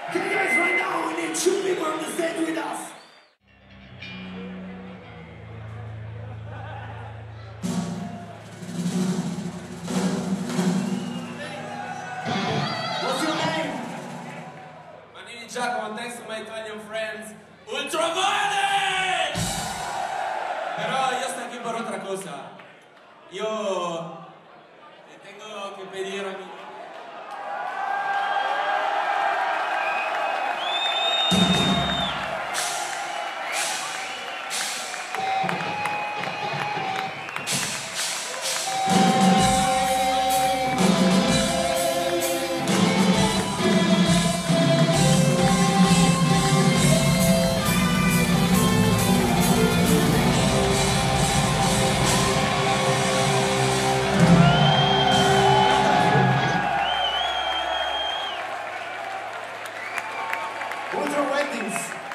Okay guys, right now we need 2 people on the stage with us. What's your name? My name is Giacomo, thanks to my Italian friends, Ultraviolet! Però io sto qui per otra cosa. Io tengo que pedir a mi... What's your ratings?